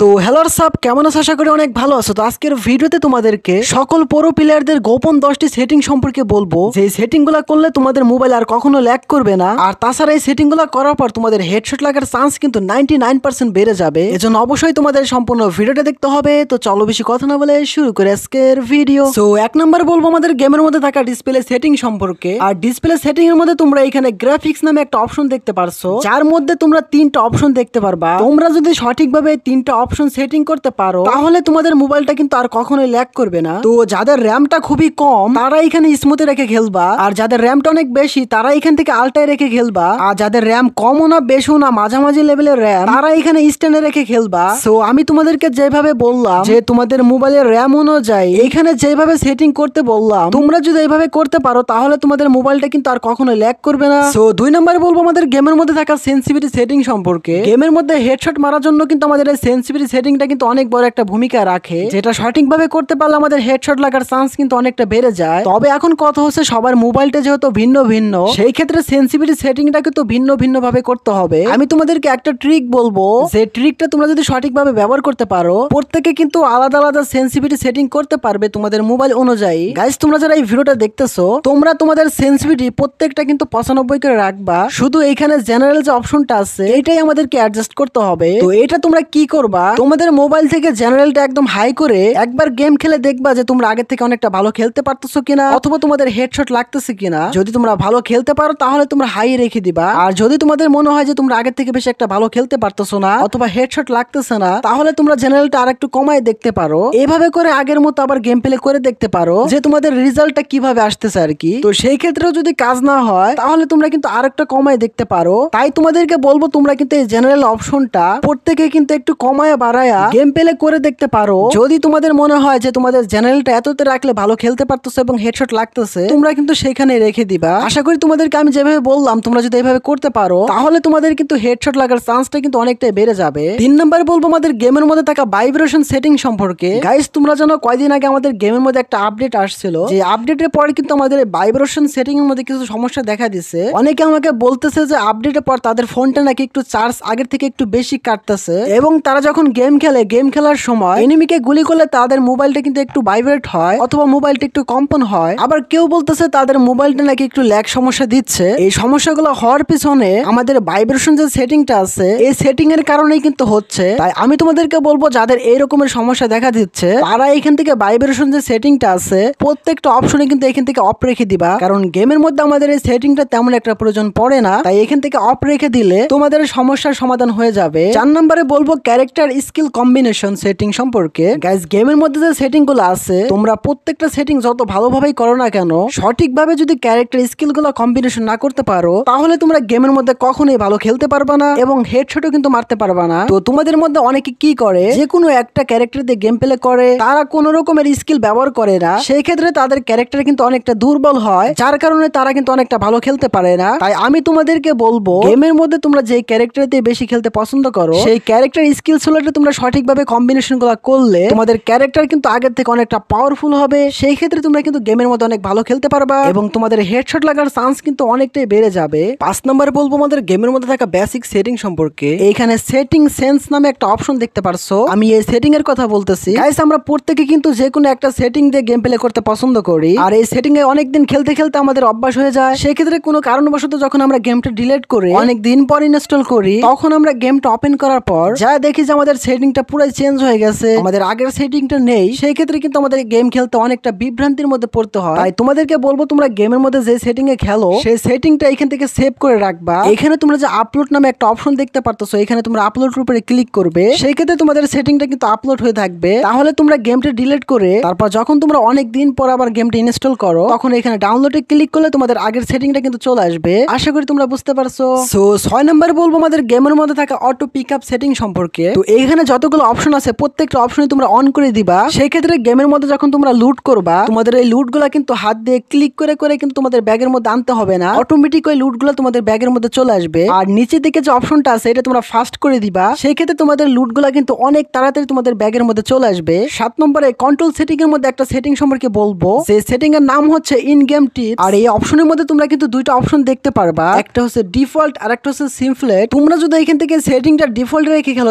তো হ্যালো সব কেমন আছো? আশা করি অনেক ভালো আছো। তো আজকের ভিডিওতে তোমাদেরকে সকল প্রো প্লেয়ারদের গোপন 10টি সেটিং সম্পর্কে বলবো, যে সেটিং গুলা করলে তোমাদের মোবাইল আর কখনো ল্যাগ করবে না। আর তাছাড়া এই সেটিং গুলা করার পর তোমাদের হেডশট লাগার চান্স কিন্তু 99% বেড়ে যাবে। এজন্য অবশ্যই তোমাদের সম্পূর্ণ ভিডিওটা দেখতে হবে। তো চলো বেশি কথা না বলে শুরু করে আজকের ভিডিও। সো এক নাম্বার বলবো আমাদের গেমের মধ্যে থাকা ডিসপ্লে সেটিং সম্পর্কে। আর ডিসপ্লে সেটিং এর মধ্যে তোমরা এখানে গ্রাফিক্স নামে একটা অপশন দেখতে পারছো, যার মধ্যে তোমরা তিনটা অপশন দেখতে পারবা। তোমরা যদি সঠিকভাবে তিনটা অপশন সেটিং করতে পারো তাহলে তোমাদের মোবাইলটা কিন্তু আর কখনোই ল্যাগ করবে না। তো যাদের র্যামটা খুবই কম তারা এখানে স্মুথে রেখে খেলবা, আর যাদের র্যামটা অনেক বেশি তারা এখান থেকে আল্টায় রেখে খেলবা, আর যাদের র্যাম কমও না বেশিও না মাঝামাঝি লেভেলের র্যাম তারা এখানে স্ট্যান্ডে রেখে খেলবা। সো আমি তোমাদেরকে যেভাবে বললাম যে তোমাদের মোবাইলের র্যাম অনুযায়ী এখানে যেভাবে সেটিং করতে বললাম, তোমরা যদি এইভাবে করতে পারো তাহলে তোমাদের মোবাইলটা কিন্তু আর কখনোই ল্যাগ করবে না। সো দুই নম্বরে বলবো আমাদের গেমের মধ্যে থাকা সেন্সিটিভিটি সেটিং সম্পর্কে। গেমের মধ্যে হেডশট মারার জন্য কিন্তু আমাদের এই সেন্সিটিভিটি সেটিংটা কিন্তু অনেক বড় একটা ভূমিকা রাখে, যেটা সঠিকভাবে করতে পারলে আমাদের হেডশট লাগার চান্স কিন্তু অনেকটা বেড়ে যায়। তবে এখন কথা হচ্ছে সবার মোবাইলটা যেহেতু ভিন্ন ভিন্ন, সেই ক্ষেত্রে সেন্সিটিভিটি সেটিংটা কিন্তু ভিন্ন ভিন্ন ভাবে করতে হবে। আমি তোমাদেরকে একটা ট্রিক বলবো, যে ট্রিকটা তোমরা যদি সঠিকভাবে ব্যবহার করতে পারো প্রত্যেকে কিন্তু আলাদা আলাদা সেন্সিটিভিটি সেটিং করতে পারবে তোমাদের মোবাইল অনুযায়ী। গাইস তোমরা যারা এই ভিডিওটা দেখতেছো তোমরা তোমাদের সেন্সিটিভিটি প্রত্যেকটা কিন্তু 95 করে রাখবা। শুধু এইখানে জেনারেল যে অপশনটা আছে এটাই আমাদেরকে অ্যাডজাস্ট করতে হবে। তো এটা তোমরা কি করবা, তোমাদের মোবাইল থেকে জেনারেলটা একদম হাই করে একবার গেম খেলে দেখবা যে তোমরা আগের থেকে অনেকটা ভালো খেলতে পারতেছো কিনা, অথবা তোমাদের হেডশট লাগতেছে কিনা। যদি তোমরা ভালো খেলতে পারো তাহলে তোমরা হাই রেখে দিবা, আর যদি তোমাদের মনে হয় যে তোমরা আগের থেকে বেশি একটা ভালো খেলতে পারতেছো না অথবা হেডশট লাগতেছে না, তাহলে তোমরা জেনারেলটা আরেকটু কমায় দেখতে পারো। এভাবে করে আগের মতো আবার গেম প্লে করে দেখতে পারো যে তোমাদের রেজাল্টটা কিভাবে আসতেছে আর কি। তো সেই ক্ষেত্রেও যদি কাজ না হয় তাহলে তোমরা কিন্তু আরেকটা কমায় দেখতে পারো। তাই তোমাদেরকে বলবো তোমরা কিন্তু এই জেনারেল অপশনটা প্রত্যেকে কিন্তু একটু কমায় বাড়ায়া গেম প্লে করে দেখতে পারো। যদি তোমাদের মনে হয় যে তোমাদের জেনারেলটা এততে রাখলে ভালো খেলতে পারতেছে এবং হেডশট লাগতেছে, তোমরা কিন্তু সেখানে রেখে দিবা। আশা করি তোমাদেরকে আমি যেভাবে বললাম তোমরা যদি এইভাবে করতে পারো তাহলে তোমাদের কিন্তু হেডশট লাগার চান্সটা কিন্তু অনেকটাই বেড়ে যাবে। তিন নম্বরে বলবো আমাদের গেমের মধ্যে থাকা ভাইব্রেশন সেটিং সম্পর্কে। গাইস তোমরা জানো কয়দিন আগে আমাদের গেমের মধ্যে একটা আপডেট আসছিল, যে আপডেটের পরে কিন্তু আমাদের ভাইব্রেশন সেটিং এর মধ্যে কিছু সমস্যা দেখা দিচ্ছে। অনেকে আমাকে বলতেছে যে আপডেটের পর তাদের ফোনটা নাকি একটু চার্জ আগের থেকে একটু বেশি কাটতেছে, এবং তারা যখন গেম খেলে গেম খেলার সময় এনিমিকে গুলি করলে তাদের মোবাইলটা কিন্তু একটু ভাইব্রেট হয় অথবা মোবাইলটা একটু কম্পন হয়। আবার কেউ বলতেছে তাদের মোবাইলটা নাকি একটু ল্যাগ সমস্যা দিচ্ছে। এই সমস্যাগুলো হওয়ার পিছনে আমাদের ভাইব্রেশন যে সেটিংটা আছে এই সেটিং এর কারণেই কিন্তু হচ্ছে। তাই আমি তোমাদেরকে বলবো যাদের এই রকমের সমস্যা দেখা দিচ্ছে তারা এখান থেকে ভাইব্রেশন যে সেটিংটা আছে প্রত্যেকটা অপশনে কিন্তু এখান থেকে অফ রেখে দিবা, কারণ গেমের মধ্যে আমাদের এই সেটিংটা তেমন একটা প্রয়োজন পড়ে না। তাই এখান থেকে অফ রেখে দিলে তোমাদের সমস্যার সমাধান হয়ে যাবে। 4 নম্বরে বলবো ক্যারেক্টার স্কিল কম্বিনেশন সেটিং সম্পর্কে। গাইস গেমের মধ্যে যে সেটিং গুলো আছে তোমরা প্রত্যেকটা সেটিং যত ভালোভাবেই করো না কেন, সঠিকভাবে যদি ক্যারেক্টার স্কিল গুলো কম্বিনেশন না করতে পারো তাহলে তোমরা গেমের মধ্যে কখনোই ভালো খেলতে পারবা না এবং হেডশটও কিন্তু মারতে পারবা না। তো তোমাদের মধ্যে অনেকে কি করে, যে কোনো একটা ক্যারেক্টার দিয়ে গেম প্লে করে, তারা কোন রকমের স্কিল ব্যবহার করে না। সেই ক্ষেত্রে তাদের ক্যারেক্টার কিন্তু অনেকটা দুর্বল হয়, যার কারণে তারা কিন্তু অনেকটা ভালো খেলতে পারে না। তাই আমি তোমাদেরকে বলবো গেমের মধ্যে তোমরা যে ক্যারেক্টার দিয়ে বেশি খেলতে পছন্দ করো সেই ক্যারেক্টার স্কিল স্লোটে তোমরা সঠিকভাবে কম্বিনেশন গুলো করলে তোমাদের ক্যারেক্টার কিন্তু আগের থেকে অনেকটা পাওয়ারফুল হবে। সেই ক্ষেত্রে তোমরা কিন্তু গেমের মধ্যে অনেক ভালো খেলতে পারবা এবং তোমাদের হেডশট লাগার চান্স কিন্তু অনেকটাই বেড়ে যাবে। 5 নম্বরে বলবো আমাদের গেমের মধ্যে থাকা বেসিক সেটিং সম্পর্কে। এইখানে সেটিং সেন্স নামে একটা অপশন দেখতে পারছো, আমি এই সেটিং এর কথা বলতেছি। গাইস আমরা প্রত্যেকে কিন্তু যে কোনো একটা সেটিং দিয়ে গেম প্লে করতে পছন্দ করি, আর এই সেটিং এ অনেকদিন খেলতে খেলতে আমাদের অভ্যাস হয়ে যায়। সেই ক্ষেত্রে কোনো কারণবশত যখন আমরা গেমটা ডিলিট করে অনেক দিন পর ইনস্টল করি, তখন আমরা গেমটা ওপেন করার পর যা দেখি যে আমাদের সেটিংটা পুরো চেঞ্জ হয়ে গেছে, আমাদের আগের সেটিংটা নেই। সেই ক্ষেত্রে কিন্তু আমাদের গেম খেলতে অনেকটা বিভ্রান্তির মধ্যে পড়তে হয়। তাই তোমাদেরকে বলবো তোমরা গেমের মধ্যে যে সেটিং এ খেলো সেই সেটিংটা এখান থেকে সেভ করে রাখবা। এখানে তোমরা যে আপলোড নামে একটা অপশন দেখতে পারতেছো, এখানে তোমরা আপলোড উপরে ক্লিক করবে, সেই ক্ষেত্রে তোমাদের সেটিংটা কিন্তু আপলোড হয়ে থাকবে। তাহলে তোমরা গেমটা ডিলিট করে তারপর যখন তোমরা অনেক দিন পর আবার গেমটা ইনস্টল করো তখন এখানে ডাউনলোডে ক্লিক করলে তোমাদের আগের সেটিংটা কিন্তু চলে আসবে। আশা করি তোমরা বুঝতে পারছো। সো 6 নম্বরে বলবো আমাদের গেমের মধ্যে থাকা অটো পিক আপ সেটিং সম্পর্কে। তো এখানে যতগুলো অপশন আছে প্রত্যেকটা অপশনে তোমরা অন করে দিবা। সেই ক্ষেত্রে গেমের মধ্যে যখন তোমরা লুট করবা তোমাদের এই লুট গুলা কিন্তু হাত দিয়ে ক্লিক করে করে কিন্তু তোমাদের ব্যাগের মধ্যে আনতে হবে না, অটোমেটিক ওই লুট গুলা তোমাদের ব্যাগের মধ্যে চলে আসবে। আর নিচে দিকে যে অপশনটা আছে এটা তোমরা ফাস্ট করে দিবা, সেই ক্ষেত্রে তোমাদের লুট গুলা কিন্তু অনেক তাড়াতাড়ি তোমাদের ব্যাগের মধ্যে চলে আসবে। 7 নম্বরে কন্ট্রোল সেটিং এর মধ্যে একটা সেটিং সম্পর্কে বলবো, যে সেটিং এর নাম হচ্ছে ইন গেম টিপস। আর এই অপশনের মধ্যে তোমরা কিন্তু দুইটা অপশন দেখতে পারবা, একটা হচ্ছে ডিফল্ট আর একটা হচ্ছে সিম্পলেট। তোমরা যদি এখান থেকে সেটিংটা ডিফল্ট রেখে খেলো তাহলে কি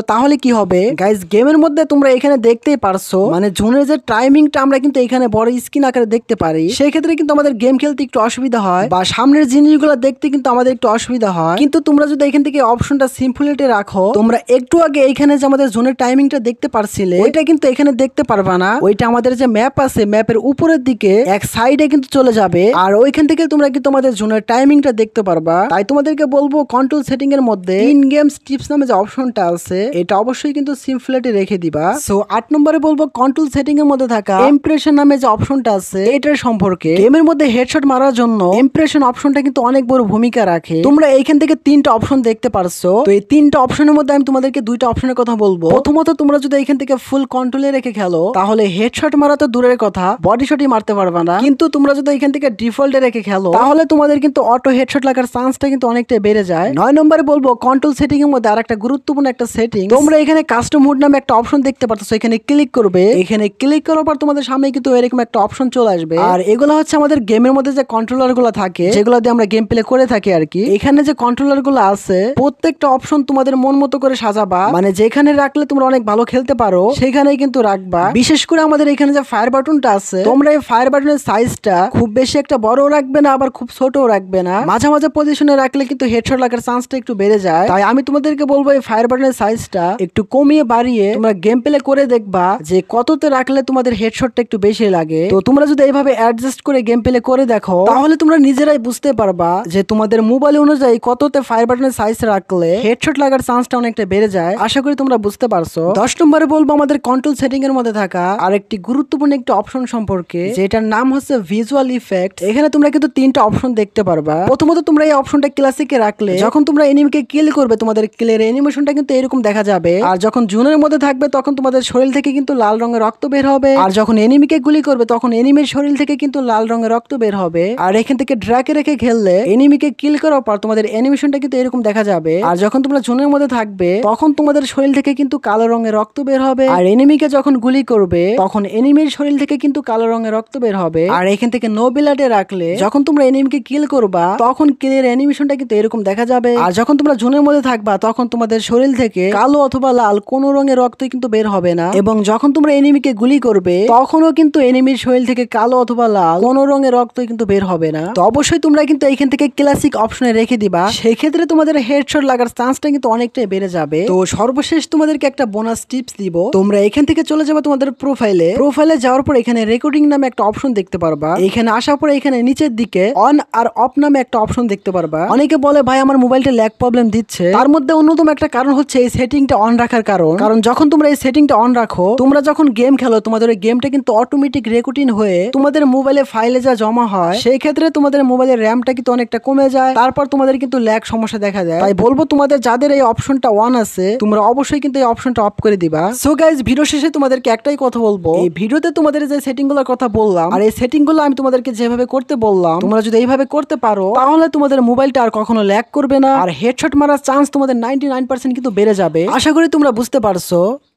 হবে গাইস, গেমের মধ্যে তোমরা এখানে দেখতেই পারছো মানে জোনের যে টাইমিংটা আমরা কিন্তু এখানে বড় স্ক্রিন আকারে দেখতে পারি। সেই ক্ষেত্রে কিন্তু আমাদের গেম খেলতে একটু অসুবিধা হয় বা সামনের জিনিসগুলো দেখতে কিন্তু আমাদের একটু অসুবিধা হয়। কিন্তু তোমরা যদি এখান থেকে অপশনটা সিম্পলিটি রাখো, তোমরা একটু আগে এইখানে যে আমাদের জোনের টাইমিংটা দেখতে পারছিলে ওইটা কিন্তু এখানে দেখতে পারবা না। ওইটা আমাদের যে ম্যাপ আছে ম্যাপের উপরের দিকে এক সাইডে কিন্তু চলে যাবে, আর ওইখান থেকে তোমরা কিন্তু আমাদের জোনের টাইমিংটা দেখতে পারবা। তাই তোমাদেরকে বলবো কন্ট্রোল সেটিং এর মধ্যে ইন গেমস টিপস নামে যে অপশনটা আছে এটা অবশ্যই কিন্তু সিম্পলিটি রেখে দিবা। সো 8 নম্বরে বলবো কন্ট্রোল সেটিং এর মধ্যে থাকা ইমপ্রেশন নামে যে অপশনটা আছে এটার সম্পর্কে। গেমের মধ্যে হেডশট মারার জন্য ইমপ্রেশন অপশনটা কিন্তু অনেক বড় ভূমিকা রাখে। তোমরা এইখান থেকে 3টা অপশন দেখতে পারছো, তো এই 3টা অপশনের মধ্যে আমি তোমাদেরকে 2টা অপশনের কথা বলবো। প্রথমত তোমরা যদি এখান থেকে ফুল কন্ট্রোলে রেখে খেলো তাহলে হেডশট মারা তো দূরের কথা বডি শটই মারতে পারবা না। কিন্তু তোমরা যদি এখান থেকে ডিফল্টে রেখে খেলো তাহলে তোমাদের কিন্তু অটো হেডশট লাগার চান্সটা কিন্তু অনেকটাই বেড়ে যায়। 9 নম্বরে বলবো কন্ট্রোল সেটিং এর মধ্যে আরেকটা গুরুত্বপূর্ণ একটা সেটিং, তোমরা এখানে কাস্টম মোড নামে একটা অপশন দেখতে পারতেছো। এখানে ক্লিক করবে, এখানে ক্লিক করার পর তোমাদের সামনে কিন্তু এরকম একটা অপশন চলে আসবে। আর এগুলো হচ্ছে আমাদের গেমের মধ্যে যে কন্ট্রোলার গুলো থাকে যেগুলো দিয়ে আমরা গেম প্লে করে থাকি আর কি। এখানে যে কন্ট্রোলার গুলো আছে প্রত্যেকটা অপশন তোমাদের মন মতো করে সাজাবা, মানে যেখানে রাখলে তোমরা অনেক ভালো খেলতে পারো সেখানেই কিন্তু রাখবা। বিশেষ করে আমাদের এখানে যে ফায়ার বাটনটা আছে তোমরা এই ফায়ার বাটনের সাইজটা খুব বেশি একটা বড়ও রাখবে না আবার খুব ছোটও রাখবে না, মাঝামাঝি পজিশনে রাখলে কিন্তু হেডশট লাগার চান্সটা একটু বেড়ে যায়। তাই আমি তোমাদেরকে বলবো এই ফায়ার বাটনের সাইজটা একটু কমিয়ে বাড়িয়ে তোমরা গেম প্লে করে দেখবা যে কততে রাখলে তোমাদের হেডশটটা একটু বেশি লাগে। তো তোমরা যদি এইভাবে অ্যাডজাস্ট করে গেম প্লে করে দেখো তাহলে তোমরা নিজেরাই বুঝতে পারবা যে তোমাদের মোবাইল অনুযায়ী কততে ফায়ার বাটনের সাইজ রাখলে হেডশট লাগার চান্সটা অনেকটা বেড়ে যায়। আশা করি তোমরা বুঝতে পারছো। 10 নম্বরে বলবো আমাদের কন্ট্রোল সেটিং এর মধ্যে থাকা আরেকটি গুরুত্বপূর্ণ একটি অপশন সম্পর্কে, যেটার নাম হচ্ছে ভিজুয়াল ইফেক্ট। এখানে তোমরা কিন্তু 3টা অপশন দেখতে পারবা। প্রথমত তোমরা এই অপশনটা ক্লাসিকে রাখলে যখন তোমরা এনিমিকে কিল করবে তোমাদের কিলের অ্যানিমেশনটা কিন্তু এরকম দেখা যাবে। আর যখন জোনের মধ্যে থাকবে তখন তোমাদের শরীর থেকে কিন্তু লাল রঙের রক্ত বের হবে, আর যখন এনিমিকে গুলি করবে তখন এনিমির শরীর থেকে কিন্তু লাল রঙের রক্ত বের হবে। আর এখান থেকে ড্র্যাগে রেখে খেললে এনিমিকে কিল করার পর তোমাদের অ্যানিমেশনটা কিন্তু এরকম দেখা যাবে। আর যখন তোমরা জোনের মধ্যে থাকবে তখন তোমাদের শরীর থেকে কিন্তু কালো রঙের রক্ত বের হবে। আর এনিমিকে যখন গুলি করবে তখন এনিমির শরীর থেকে কিন্তু কালো রঙের রক্ত বের হবে। আর এখান থেকে নো বিলাটে রাখলে যখন তোমরা এনিমিকে কিল করবা তখন কিলের অ্যানিমেশনটা কিন্তু এরকম দেখা যাবে। আর যখন তোমরা জোনের মধ্যে থাকবা তখন তোমাদের শরীর থেকে কালো অথবা লাল কোন রঙের রক্ত কিন্তু বের হবে না, এবং যখন তোমরা এনিমিকে গুলি করবে তখনও কিন্তু এনিমির শরীর থেকে কালো অথবা লাল কোন রঙের রক্ত কিন্তু বের হবে না। তো অবশ্যই তোমরা কিন্তু এখান থেকে ক্লাসিক অপশনে রেখে দিবা, সেই ক্ষেত্রে তোমাদের হেডশট লাগার চান্সটা কিন্তু অনেকটাই বেড়ে যাবে। তো সর্বশেষ তোমাদেরকে একটা বোনাস টিপস দিব, তোমরা এখান থেকে চলে যাবে তোমাদের প্রোফাইলে যাওয়ার পর এখানে রেকর্ডিং নামে একটা অপশন দেখতে পারবা। এখানে আসার পরে এখানে নিচের দিকে অন আর অফ নামে একটা অপশন দেখতে পারবা। অনেকে বলে ভাই আমার মোবাইলটা ল্যাগ প্রবলেম দিচ্ছে, তার মধ্যে অন্যতম একটা কারণ হচ্ছে এই সেটিংটা অন রাখার কারণ যখন তোমরা এই সেটিংটা অন রাখো তোমরা যখন গেম খেলো তোমাদের ওই গেমটা কিন্তু অটোমেটিক রেকর্ডিং হয়ে তোমাদের মোবাইলে ফাইলে যা জমা হয় সেই ক্ষেত্রে তোমাদের মোবাইলের র্যামটা কিন্তু অনেকটা কমে যায়, তারপর তোমাদের কিন্তু ল্যাগ সমস্যা দেখা যায়। তাই বলবো তোমাদের যাদের এই অপশনটা অন আছে তোমরা অবশ্যই কিন্তু এই অপশনটা অফ করে দিবা। সো গাইজ ভিডিও শেষে তোমাদেরকে একটাই কথা বলবো, এই ভিডিওতে তোমাদের যে সেটিং গুলোর কথা বললাম আর এই সেটিং গুলো আমি তোমাদেরকে যেভাবে করতে বললাম তোমরা যদি এইভাবে করতে পারো তাহলে তোমাদের মোবাইলটা আর কখনো ল্যাগ করবে না, আর হেডশট মারার চান্স তোমাদের 99% কিন্তু বেড়ে যাবে। আশা করি তোমরা বুঝতে পারছো।